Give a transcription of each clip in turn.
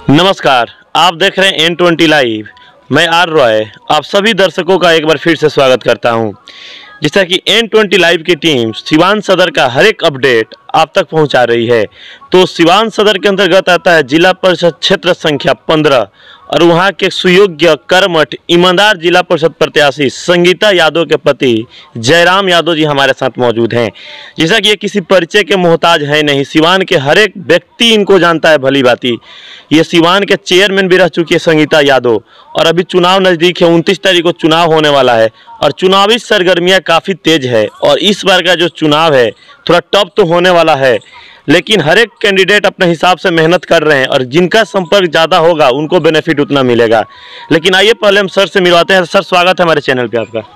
नमस्कार, आप देख रहे हैं N20 लाइव। मैं आर रॉय आप सभी दर्शकों का एक बार फिर से स्वागत करता हूं। जैसा कि N20 लाइव की टीम सिवान सदर का हर एक अपडेट आप तक पहुंचा रही है। तो सिवान सदर के अंतर्गत आता है जिला परिषद क्षेत्र संख्या 15 और वहां के सुयोग्य कर्मठ ईमानदार जिला परिषद प्रत्याशी संगीता यादव के पति जयराम यादव जी हमारे साथ मौजूद हैं। जैसा कि ये किसी परिचय के मोहताज है नहीं, सिवान के हर एक व्यक्ति इनको जानता है भली भांति। ये सिवान के चेयरमैन भी रह चुकी है संगीता यादव और अभी चुनाव नज़दीक है, 29 तारीख को चुनाव होने वाला है और चुनावी सरगर्मियाँ काफ़ी तेज है और इस बार का जो चुनाव है थोड़ा टफ तो होने वाला है, लेकिन हर एक कैंडिडेट अपने हिसाब से मेहनत कर रहे हैं और जिनका संपर्क ज़्यादा होगा उनको बेनिफिट उतना मिलेगा। लेकिन आइए पहले हम सर से मिलवाते हैं। सर, स्वागत है हमारे चैनल पे आपका।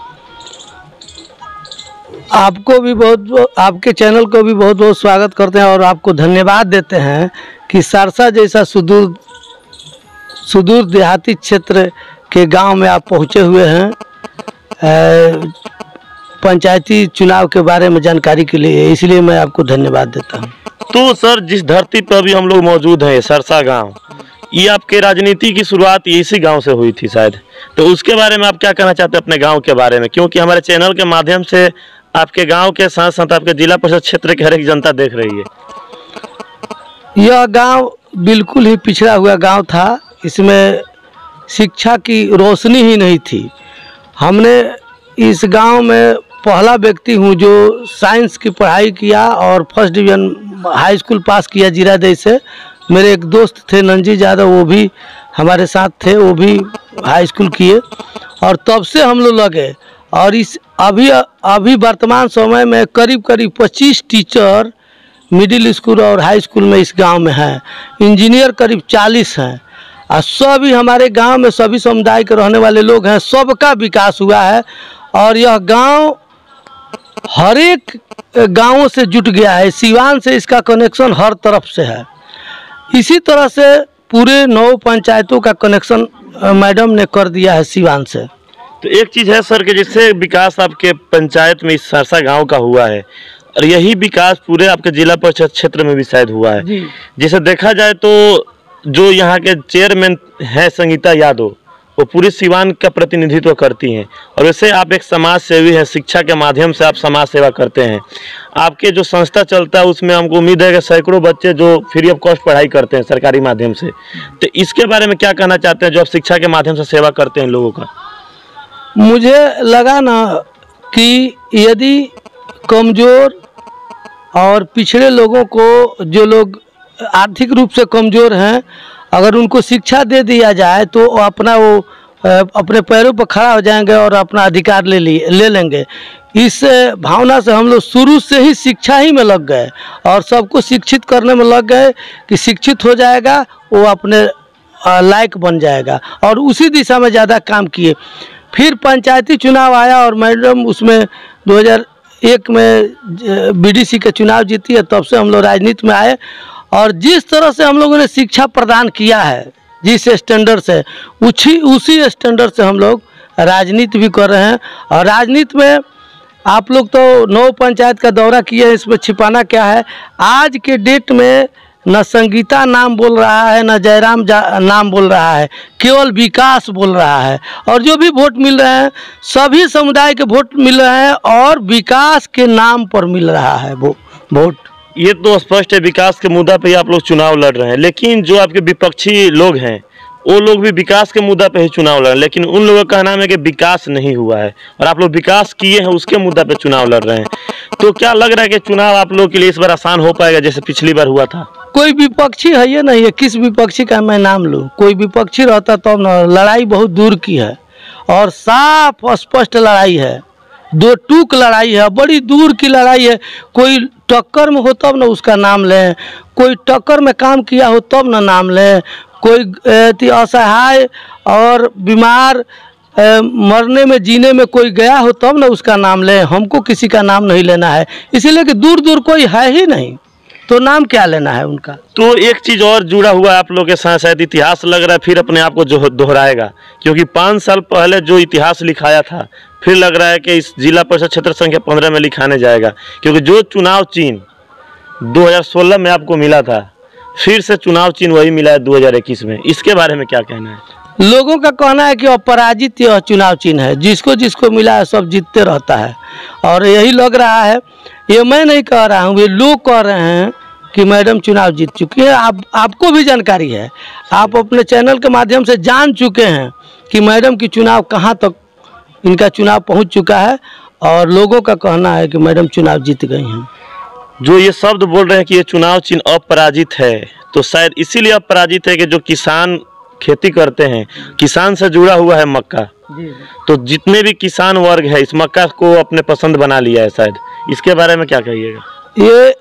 आपको भी आपके चैनल को भी बहुत बहुत स्वागत करते हैं और आपको धन्यवाद देते हैं कि सरसा जैसा सुदूर देहाती क्षेत्र के गांव में आप पहुंचे हुए हैं पंचायती चुनाव के बारे में जानकारी के लिए, इसलिए मैं आपको धन्यवाद देता हूं। तो सर, जिस धरती पर अभी हम लोग मौजूद हैं, सरसा गांव, ये आपके राजनीति की शुरुआत इसी गांव से हुई थी शायद, तो उसके बारे में आप क्या कहना चाहते हैं अपने गांव के बारे में? क्योंकि हमारे चैनल के माध्यम से आपके गांव के साथ साथ आपके जिला परिषद क्षेत्र की हर एक जनता देख रही है। यह गांव बिल्कुल ही पिछड़ा हुआ गांव था, इसमें शिक्षा की रोशनी ही नहीं थी। हमने इस गांव में पहला व्यक्ति हूं जो साइंस की पढ़ाई किया और first division high school pass किया जीरादेई से। मेरे एक दोस्त थे नंजी यादव, वो भी हमारे साथ थे, वो भी हाई स्कूल किए और तब से हम लोग लगे। और इस अभी वर्तमान समय में करीब 25 टीचर मिडिल स्कूल और हाई स्कूल में इस गांव में हैं। इंजीनियर करीब 40 हैं और सभी हमारे गांव में सभी समुदाय के रहने वाले लोग हैं। सबका विकास हुआ है और यह गांव हर एक गांवों से जुट गया है। सिवान से इसका कनेक्शन हर तरफ से है। इसी तरह से पूरे 9 पंचायतों का कनेक्शन मैडम ने कर दिया है सिवान से। तो एक चीज़ है सर कि जिससे विकास आपके पंचायत में इस सरसा गांव का हुआ है और यही विकास पूरे आपके जिला परिषद क्षेत्र में भी शायद हुआ है। जैसे देखा जाए तो जो यहाँ के चेयरमैन है संगीता यादव, वो पूरी सिवान का प्रतिनिधित्व करती हैं और वैसे आप एक समाज सेवी हैं, शिक्षा के माध्यम से आप समाज सेवा करते हैं। आपके जो संस्था चलता है उसमें हमको उम्मीद है कि सैकड़ों बच्चे जो फ्री ऑफ कॉस्ट पढ़ाई करते हैं सरकारी माध्यम से, तो इसके बारे में क्या कहना चाहते हैं जो आप शिक्षा के माध्यम से सेवा करते हैं लोगों का? मुझे लगा ना कि यदि कमज़ोर और पिछड़े लोगों को, जो लोग आर्थिक रूप से कमज़ोर हैं, अगर उनको शिक्षा दे दिया जाए तो अपने पैरों पर खड़ा हो जाएंगे और अपना अधिकार ले लेंगे। इस भावना से हम लोग शुरू से ही शिक्षा ही में लग गए और सबको शिक्षित करने में लग गए कि शिक्षित हो जाएगा वो अपने लायक बन जाएगा और उसी दिशा में ज़्यादा काम किए। फिर पंचायती चुनाव आया और मैडम उसमें 2001 में बीडीसी के चुनाव जीती है, तब से हम लोग राजनीति में आए और जिस तरह से हम लोगों ने शिक्षा प्रदान किया है, जिस स्टैंडर्ड से, उसी स्टैंडर्ड से हम लोग राजनीति भी कर रहे हैं। और राजनीति में आप लोग तो 9 पंचायत का दौरा किए हैं, इसमें छिपाना क्या है। आज के डेट में न संगीता नाम बोल रहा है, न जयराम नाम बोल रहा है, केवल विकास बोल रहा है। और जो भी वोट मिल रहे हैं सभी समुदाय के वोट मिल रहे हैं और विकास के नाम पर मिल रहा है वो वोट। ये तो स्पष्ट है, विकास के मुद्दा पे ही आप लोग चुनाव लड़ रहे हैं, लेकिन जो आपके विपक्षी लोग हैं वो लोग भी विकास के मुद्दा पे ही चुनाव लड़ रहे हैं, लेकिन उन लोगों का नाम है कि विकास नहीं हुआ है और आप लोग विकास किए हैं उसके मुद्दा पे चुनाव लड़ रहे हैं। तो क्या लग रहा है कि चुनाव आप लोग के लिए इस बार आसान हो पाएगा जैसे पिछली बार हुआ था? कोई विपक्षी है ये नहीं है, किस विपक्षी का मैं नाम लूँ? कोई विपक्षी रहता तब न। लड़ाई बहुत दूर की है और साफ स्पष्ट लड़ाई है, 2 टूक लड़ाई है, बड़ी दूर की लड़ाई है। कोई टक्कर में हो तब न उसका नाम लें, कोई टक्कर में काम किया हो तब न नाम लें, कोई असहाय और बीमार मरने में जीने में कोई गया हो तब न उसका नाम लें। हमको किसी का नाम नहीं लेना है, इसीलिए कि दूर दूर कोई है ही नहीं, तो नाम क्या लेना है उनका। तो एक चीज़ और जुड़ा हुआ है आप लोग के साथ, शायद इतिहास लग रहा है फिर अपने आप को जो दोहराएगा, क्योंकि 5 साल पहले जो इतिहास लिखाया था फिर लग रहा है कि इस जिला परिषद क्षेत्र संख्या 15 में लिखाने जाएगा, क्योंकि जो चुनाव चिन्ह 2016 में आपको मिला था फिर से चुनाव चिन्ह वही मिला है 2021 में, इसके बारे में क्या कहना है? लोगों का कहना है कि अपराजित यह चुनाव चिन्ह है, जिसको जिसको मिला है सब जीतते रहता है। और यही लग रहा है, ये मैं नहीं कह रहा हूँ, ये लोग कह रहे हैं कि मैडम चुनाव जीत चुकी है। आपको भी जानकारी है, आप अपने चैनल के माध्यम से जान चुके हैं कि मैडम की चुनाव कहाँ तक इनका चुनाव पहुँच चुका है, और लोगों का कहना है कि मैडम चुनाव जीत गई हैं। जो ये शब्द बोल रहे हैं कि ये चुनाव चिन्ह अपराजित है, तो शायद इसीलिए अपराजित है कि जो किसान खेती करते हैं, किसान से जुड़ा हुआ है मक्का, तो जितने भी किसान वर्ग है इस मक्का को अपने पसंद बना लिया है शायद। इसके बारे में क्या कहिएगा? ये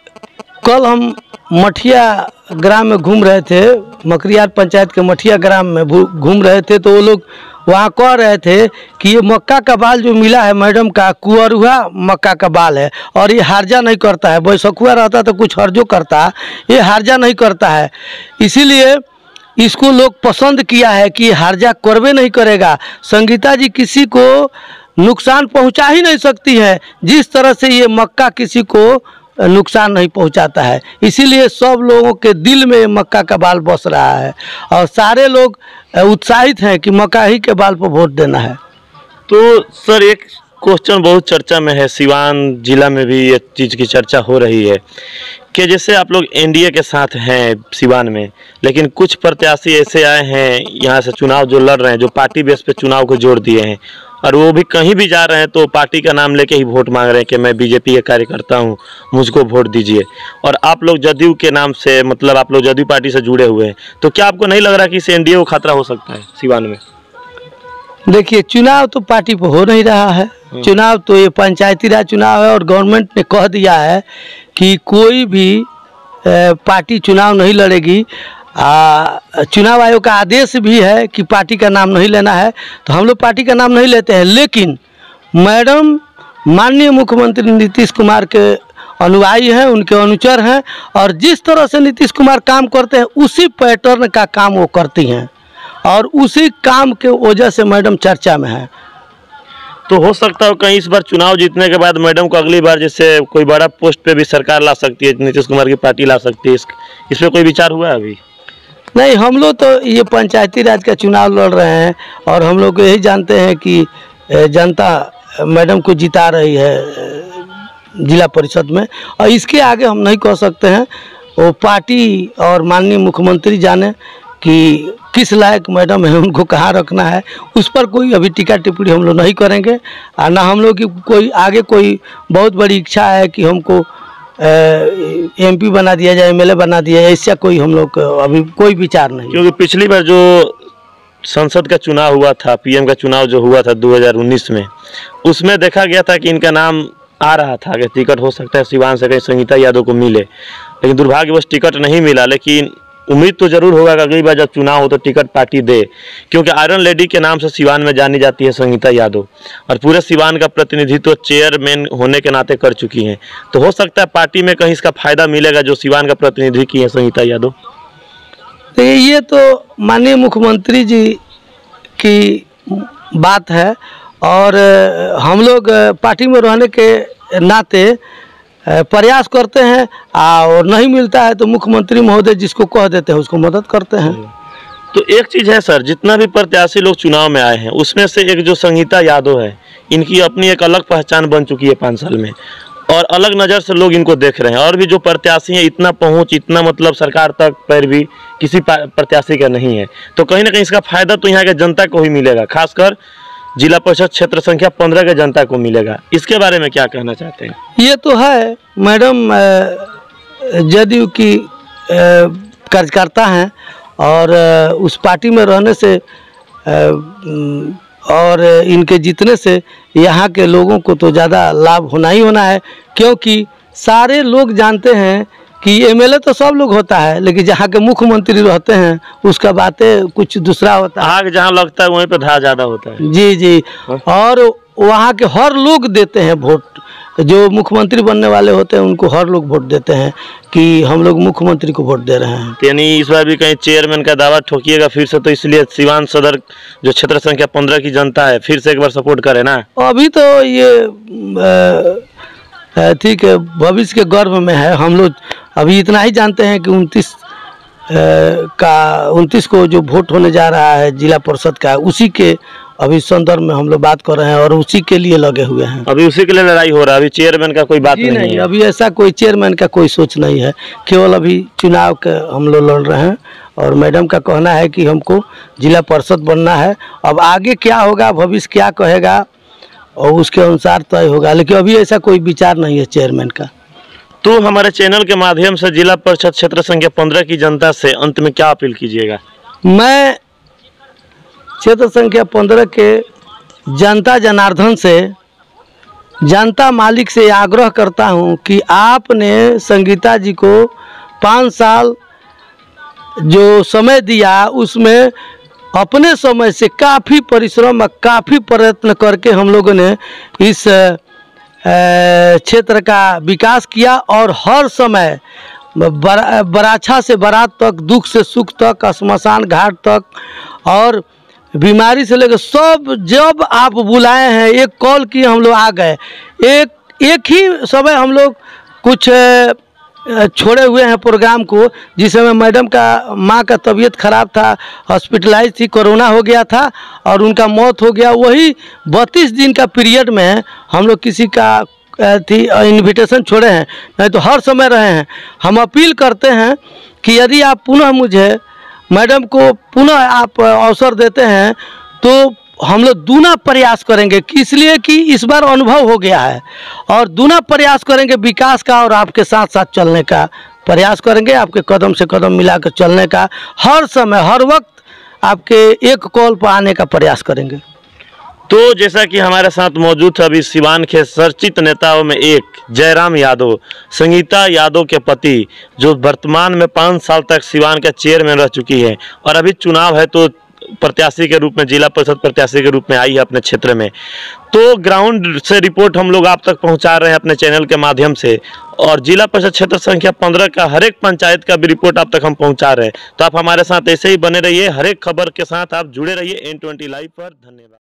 कल हम मठिया ग्राम में घूम रहे थे, मकरियार पंचायत के मठिया ग्राम में घूम रहे थे, तो वो लोग वहाँ कह रहे थे कि ये मक्का का बाल जो मिला है मैडम का, कुअरुआ मक्का का बाल है, और ये हार्जा नहीं करता है। बैसखुआ रहता तो कुछ हर्जो करता, ये हार्जा नहीं करता है, इसीलिए इसको लोग पसंद किया है कि हार्जा करवे नहीं करेगा। संगीता जी किसी को नुकसान पहुंचा ही नहीं सकती है, जिस तरह से ये मक्का किसी को नुकसान नहीं पहुंचाता है। इसीलिए सब लोगों के दिल में मक्का का बाल बस रहा है, और सारे लोग उत्साहित हैं कि मक्का ही के बाल पर वोट देना है। तो सर एक क्वेश्चन बहुत चर्चा में है, सिवान जिला में भी ये चीज़ की चर्चा हो रही है कि जैसे आप लोग एनडीए के साथ हैं सिवान में, लेकिन कुछ प्रत्याशी ऐसे आए हैं यहाँ से चुनाव जो लड़ रहे हैं, जो पार्टी बेस पे चुनाव को जोड़ दिए हैं, और वो भी कहीं भी जा रहे हैं तो पार्टी का नाम लेके ही वोट मांग रहे हैं कि मैं बीजेपी के कार्यकर्ता हूँ, मुझको वोट दीजिए। और आप लोग जदयू के नाम से, मतलब आप लोग जदयू पार्टी से जुड़े हुए हैं, तो क्या आपको नहीं लग रहा कि इससे एनडीए को खतरा हो सकता है सिवान में? देखिए, चुनाव तो पार्टी पर हो नहीं रहा है, चुनाव तो ये पंचायती राज चुनाव है, और गवर्नमेंट ने कह दिया है कि कोई भी पार्टी चुनाव नहीं लड़ेगी। चुनाव आयोग का आदेश भी है कि पार्टी का नाम नहीं लेना है, तो हम लोग पार्टी का नाम नहीं लेते हैं। लेकिन मैडम माननीय मुख्यमंत्री नीतीश कुमार के अनुयायी हैं, उनके अनुचर हैं, और जिस तरह से नीतीश कुमार काम करते हैं उसी पैटर्न का काम वो करती हैं, और उसी काम के वजह से मैडम चर्चा में है। तो हो सकता है कहीं इस बार चुनाव जीतने के बाद मैडम को अगली बार जैसे कोई बड़ा पोस्ट पे भी सरकार ला सकती है, नीतीश कुमार की पार्टी ला सकती है, इस पर कोई विचार हुआ है अभी? नहीं, हम लोग तो ये पंचायती राज का चुनाव लड़ रहे हैं, और हम लोग यही जानते हैं कि जनता मैडम को जिता रही है जिला परिषद में, और इसके आगे हम नहीं कह सकते हैं। वो पार्टी और माननीय मुख्यमंत्री जाने कि किस लायक मैडम है, उनको कहाँ रखना है, उस पर कोई अभी टीका टिप्पणी हम लोग नहीं करेंगे। और ना हम लोग की कोई आगे कोई बहुत बड़ी इच्छा है कि हमको एमपी बना दिया जाए, एमएलए बना दिया जाए, इससे कोई हम लोग अभी कोई विचार नहीं। क्योंकि पिछली बार जो संसद का चुनाव हुआ था, पीएम का चुनाव जो हुआ था 2019 में, उसमें देखा गया था कि इनका नाम आ रहा था कि टिकट हो सकता है सिवान से कहीं संगीता यादव को मिले, लेकिन दुर्भाग्यवश टिकट नहीं मिला। लेकिन उम्मीद तो जरूर होगा कि अगली बार जब चुनाव हो तो टिकट पार्टी दे, क्योंकि आयरन लेडी के नाम से सिवान में जानी जाती है संगीता यादव, और पूरे सिवान का प्रतिनिधित्व चेयरमैन होने के नाते कर चुकी हैं। तो हो सकता है पार्टी में कहीं इसका फायदा मिलेगा जो सिवान का प्रतिनिधि की है संगीता यादव। तो ये तो माननीय मुख्यमंत्री जी की बात है, और हम लोग पार्टी में रहने के नाते प्रयास करते हैं, और नहीं मिलता है तो मुख्यमंत्री महोदय जिसको कह देते हैं उसको मदद करते हैं। तो एक चीज़ है सर, जितना भी प्रत्याशी लोग चुनाव में आए हैं उसमें से एक जो संगीता यादव है, इनकी अपनी एक अलग पहचान बन चुकी है 5 साल में, और अलग नज़र से लोग इनको देख रहे हैं। और भी जो प्रत्याशी हैं इतना पहुंच, इतना मतलब सरकार तक पैर भी किसी प्रत्याशी का नहीं है, तो कहीं ना कहीं इसका फायदा तो यहाँ के जनता को ही मिलेगा, खासकर जिला परिषद क्षेत्र संख्या 15 के जनता को मिलेगा। इसके बारे में क्या कहना चाहते हैं? ये तो है, मैडम जदयू की कार्यकर्ता हैं, और उस पार्टी में रहने से और इनके जीतने से यहाँ के लोगों को तो ज़्यादा लाभ होना ही होना है, क्योंकि सारे लोग जानते हैं कि एमएलए तो सब लोग होता है, लेकिन जहाँ के मुख्यमंत्री रहते हैं उसका बातें कुछ दूसरा होता है। आग जहाँ लगता है वहीं पे धार ज़्यादा होता है। जी जी, और वहाँ के हर लोग देते हैं वोट, जो मुख्यमंत्री बनने वाले होते हैं उनको हर लोग वोट देते हैं कि हम लोग मुख्यमंत्री को वोट दे रहे हैं। यानी इस बार भी कहीं चेयरमैन का दावा ठोकिएगा फिर से, तो इसलिए सिवान सदर जो क्षेत्र संख्या 15 की जनता है फिर से एक बार सपोर्ट करे ना। अभी तो ये ठीक है, भविष्य के गर्भ में है। हम लोग अभी इतना ही जानते हैं कि 29 का 29 को जो वोट होने जा रहा है जिला परिषद का, उसी के अभी संदर्भ में हम लोग बात कर रहे हैं और उसी के लिए लगे हुए हैं। अभी उसी के लिए लड़ाई हो रहा है, अभी चेयरमैन का कोई बात नहीं है। अभी ऐसा कोई चेयरमैन का कोई सोच नहीं है, केवल अभी चुनाव के हम लोग लड़ रहे हैं और मैडम का कहना है कि हमको जिला परिषद बनना है। अब आगे क्या होगा, भविष्य क्या कहेगा और उसके अनुसार तय होगा, लेकिन अभी ऐसा कोई विचार नहीं है चेयरमैन का। तो हमारे चैनल के माध्यम से जिला परिषद क्षेत्र संख्या 15 की जनता से अंत में क्या अपील कीजिएगा? मैं क्षेत्र संख्या 15 के जनता जनार्दन से, जनता मालिक से आग्रह करता हूं कि आपने संगीता जी को 5 साल जो समय दिया, उसमें अपने समय से काफ़ी परिश्रम और काफ़ी प्रयत्न करके हम लोगों ने इस क्षेत्र का विकास किया और हर समय बराछा से बारात तक, दुख से सुख तक, श्मशान घाट तक और बीमारी से लेकर सब, जब आप बुलाए हैं एक कॉल किए हम लोग आ गए। एक ही समय हम लोग कुछ छोड़े हुए हैं प्रोग्राम को, जिस समय मैडम का माँ का तबीयत खराब था, हॉस्पिटलाइज थी, कोरोना हो गया था और उनका मौत हो गया। वही 32 दिन का पीरियड में हम लोग किसी का इनविटेशन छोड़े हैं, नहीं तो हर समय रहे हैं। हम अपील करते हैं कि यदि आप पुनः मुझे, मैडम को पुनः आप अवसर देते हैं तो हम लोग दूना प्रयास करेंगे, इसलिए कि इस बार अनुभव हो गया है और दूना प्रयास करेंगे विकास का और आपके साथ साथ चलने का प्रयास करेंगे, आपके कदम से कदम मिलाकर चलने का, हर समय हर वक्त आपके एक कॉल पर आने का प्रयास करेंगे। तो जैसा कि हमारे साथ मौजूद है अभी सिवान के चर्चित नेताओं में एक जयराम यादव, संगीता यादव के पति, जो वर्तमान में 5 साल तक सिवान का चेयरमैन रह चुकी है और अभी चुनाव है तो प्रत्याशी के रूप में, जिला परिषद प्रत्याशी के रूप में आई है अपने क्षेत्र में। तो ग्राउंड से रिपोर्ट हम लोग आप तक पहुंचा रहे हैं अपने चैनल के माध्यम से और जिला परिषद क्षेत्र संख्या 15 का हर एक पंचायत का भी रिपोर्ट आप तक हम पहुंचा रहे हैं। तो आप हमारे साथ ऐसे ही बने रहिए, हर एक खबर के साथ आप जुड़े रहिए N20 लाइव पर। धन्यवाद।